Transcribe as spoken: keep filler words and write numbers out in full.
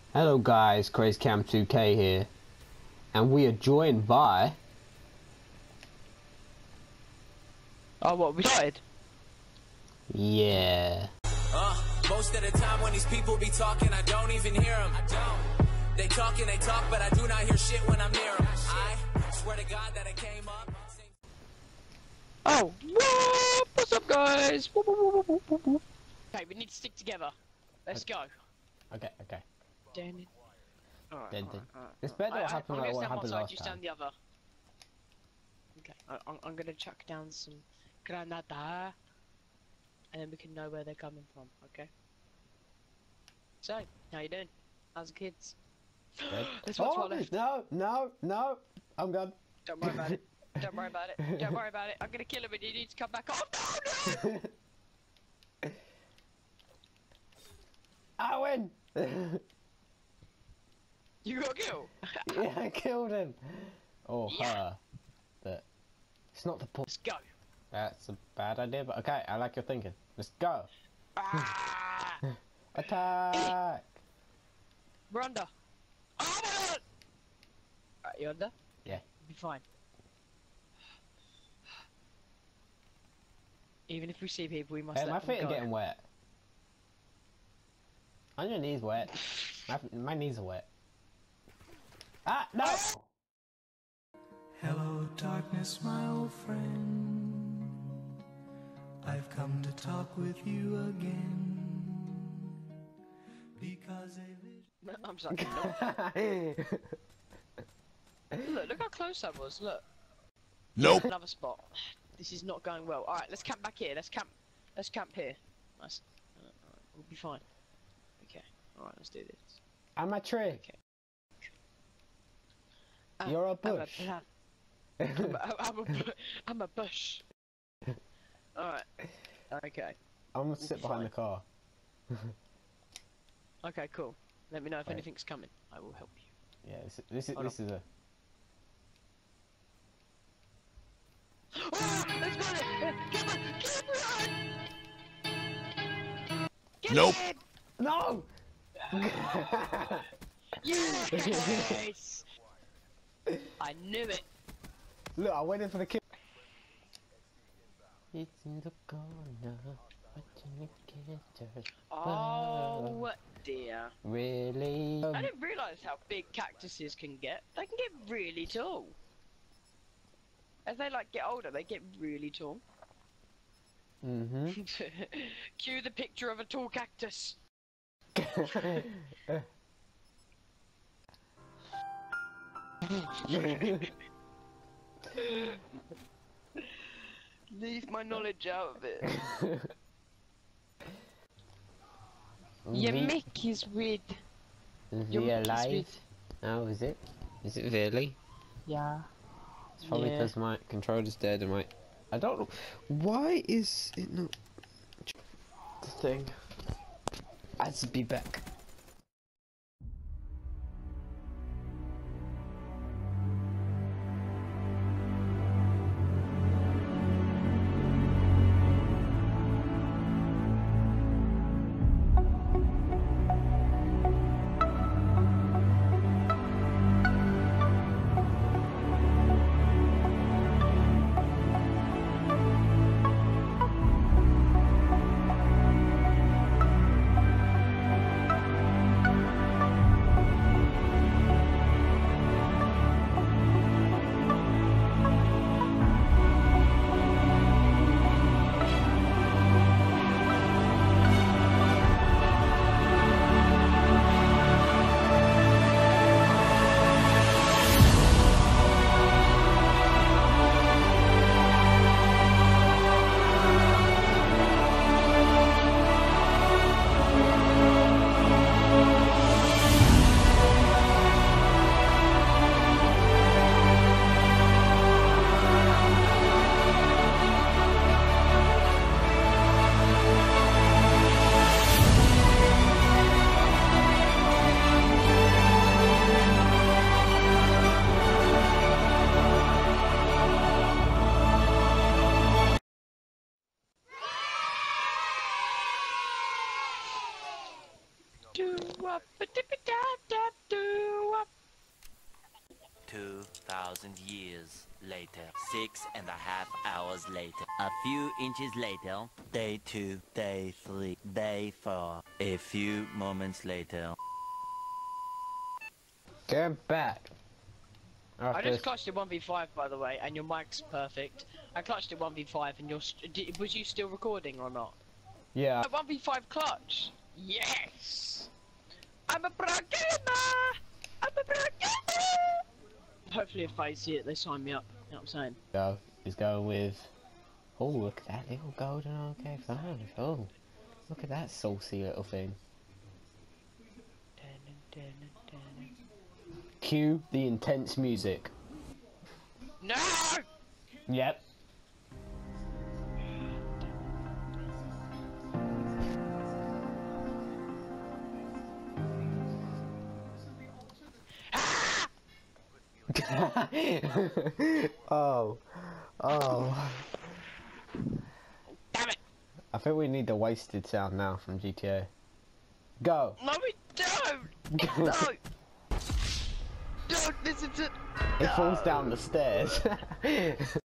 Hello guys, CrazyCam two K here, and we are joined by... Oh, what, we started? Yeah. Uh, most of the time when these people be talking, I don't even hear them. I don't. They talk and they talk, but I do not hear shit when I'm near them. I swear to God that I came up. Oh, what? What's up, guys? Whoop, whoop, whoop, whoop, whoop, whoop. Okay, we need to stick together. Let's go. Okay, okay. Damn it. Alright, Dead, alright, dead. alright. It's better what I- I- happened I'm like gonna what stand one happened side, last you time. stand the other. Okay, I, I'm, I'm gonna chuck down some granada, and then we can know where they're coming from, okay? So, how you doing? How's the kids? Dead. There's one Oh, left. no, no, no. I'm gone. Don't worry about it. Don't worry about it. Don't worry about it. I'm gonna kill him and you need to come back. Oh, no, no! I win! You got killed? Yeah, I killed him. Or Yeah. her. But it's not the point. Let's go. That's a bad idea, but okay, I like your thinking. Let's go. Ah! Attack! We're under. Oh my god! Alright, you under? Yeah. You'll be fine. Even if we see people, we must Hey, let my them feet go. are getting wet. Are your knees wet? My, my knees are wet. Ah, no! Hello, darkness, my old friend. I've come to talk with you again. Because a vision. I'm sorry. Look, look how close I was. Look. Nope. Another spot. This is not going well. All right, let's camp back here. Let's camp. Let's camp here. Nice. Uh, all right, we'll be fine. Okay. All right, let's do this. I'm a tree. Okay. Uh, You're a I'm bush. plant. I'm a, I'm a, bu- I'm a bush. Alright. Okay. I'm gonna We'll sit be behind fine. the car. Okay, cool. Let me know if Right. anything's coming. I will help you. Yeah, this, this is Hold this is a. Oh, let's go! Uh, Come on! Come on! Get Nope. in! No! Yes! I knew it! Look, I went in for the kill. It's in the corner, watching the kitters. Oh dear. Really? I didn't realise how big cactuses can get. They can get really tall. As they like get older, they get really tall. Mm-hmm. Cue the picture of a tall cactus. Leave my knowledge out of it. Your Re- mic is weird. Your Real mic is life? weird. Oh, is it? Is it really? Yeah. It's probably Yeah. because my controller's dead and my... I don't know... Why is it not... The thing... I had to be back. up, ba-dip-a-da-da-do up. Two thousand years later. Six and a half hours later. A few inches later. Day two, day three, day four. A few moments later. Get back. I After just clutched it one v five, by the way, and your mic's perfect. I clutched it one v five, and you're st did, was you still recording or not? yeah. A one v five clutch. Yes. I'm a pro gamer. I'm a pro gamer. Hopefully, if I see it, they sign me up. You know what I'm saying? Go. He's going with. Oh, look at that little golden arcade fan. Oh, look at that saucy little thing. Cue the intense music. No. Yep. oh, oh. Damn it! I think we need the wasted sound now from G T A. Go. No, we don't. No. Don't listen to. It falls down the stairs.